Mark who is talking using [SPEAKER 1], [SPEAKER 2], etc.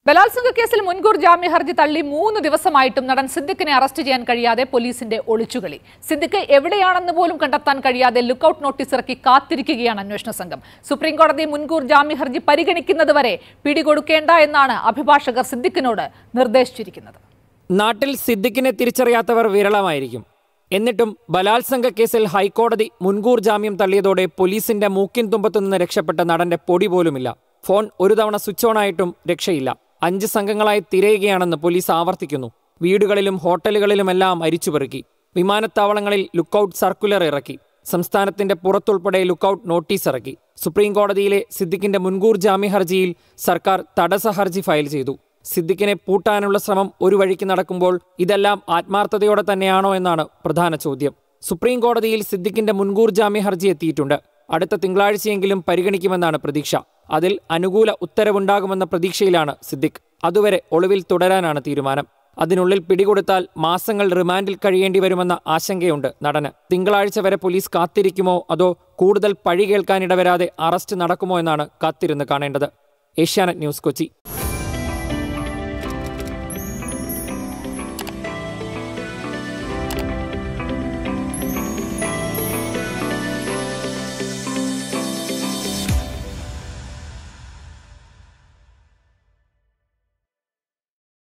[SPEAKER 1] ബലാത്സംഗ കേസിൽ മുൻകൂർ ജാമ്യ ഹർജി തള്ളി 3 ദിവസമായിട്ടും നടൻ സിദ്ദിഖിനെ അറസ്റ്റ് ചെയ്യാൻ കഴിയാതെ പോലീസിന്റെ ഒളിച്ചുകളി. സിദ്ദിഖ് എവിടെയാണെന്ന് പോലും കണ്ടെത്താൻ കഴിയാതെ ലുക്കൌട്ട് നോട്ടീസ് ഇറക്കി കാത്തിരിക്കുകയാണ് അന്വേഷണ സംഘം. സുപ്രീംകോടതി മുൻകൂർ ജാമ്യ ഹർജി പരിഗണിക്കുന്നതുവരെ പിടികൊടുക്കേണ്ട എന്നാണ് അഭിഭാഷകർ സിദ്ദിഖിനോട് നിർദ്ദേശിച്ചിരിക്കുന്നത്.
[SPEAKER 2] നാട്ടിൽ സിദ്ദിഖിനെ തിരിച്ചറിയാത്തവർ വിരളമായിരിക്കും. എന്നിട്ടും ബലാത്സംഗ കേസിൽ ഹൈക്കോടതി മുൻകൂർ ജാമ്യം തള്ളിയതോടെ പോലീസിന്റെ മൂക്കിൻ തുമ്പത്തുനിന്ന് രക്ഷപ്പെട്ട നടന്റെ പൊടി പോലുമില്ല. ഫോൺ ഒരു തവണ സ്വിച്ച് ഓൺ ആയിട്ടും രക്ഷയില്ല. 5 സംഘങ്ങളായി തിരയുകയാണെന്ന് പോലീസ് ആവർത്തിക്കുന്നു. വീടുകളിലും ഹോട്ടലുകളിലുമെല്ലാം അരിച്ചുപെറുക്കി. വിമാനത്താവളങ്ങളിൽ ലുക്കൌട്ട് സർക്കുലർ ഇറക്കി. സംസ്ഥാനത്തിന്റെ പുറത്തുൾപ്പെടെ ലുക്കൌട്ട് നോട്ടീസ് ഇറക്കി. സുപ്രീംകോടതിയിലെ സിദ്ദിഖിന്റെ മുൻകൂർ ജാമ്യ ഹർജിയിൽ സർക്കാർ തടസ്സ ഹർജി ഫയൽ ചെയ്തു. സിദ്ദിഖിനെ പൂട്ടാനുള്ള ശ്രമം ഒരു വഴിക്ക് നടക്കുമ്പോൾ ഇതെല്ലാം ആത്മാർത്ഥതയോടെ തന്നെയാണോ എന്നാണ് പ്രധാന ചോദ്യം. സുപ്രീംകോടതിയിൽ സിദ്ദിഖിന്റെ മുൻകൂർ ജാമ്യ ഹർജി എത്തിയിട്ടുണ്ട്. അടുത്ത തിങ്കളാഴ്ചയെങ്കിലും പരിഗണിക്കുമെന്നാണ് പ്രതീക്ഷ. അതിൽ അനുകൂല ഉത്തരവുണ്ടാകുമെന്ന പ്രതീക്ഷയിലാണ് സിദ്ദിഖ്. അതുവരെ ഒളിവിൽ തുടരാനാണ് തീരുമാനം. അതിനുള്ളിൽ പിടികൊടുത്താൽ മാസങ്ങൾ റിമാൻഡിൽ കഴിയേണ്ടി വരുമെന്ന ആശങ്കയുണ്ട് നടന്. തിങ്കളാഴ്ച വരെ പോലീസ് കാത്തിരിക്കുമോ അതോ കൂടുതൽ പഴി കേൾക്കാനിടവരാതെ അറസ്റ്റ് നടക്കുമോ എന്നാണ് കാത്തിരുന്ന് കാണേണ്ടത്. ഏഷ്യാനെറ്റ് ന്യൂസ്, കൊച്ചി.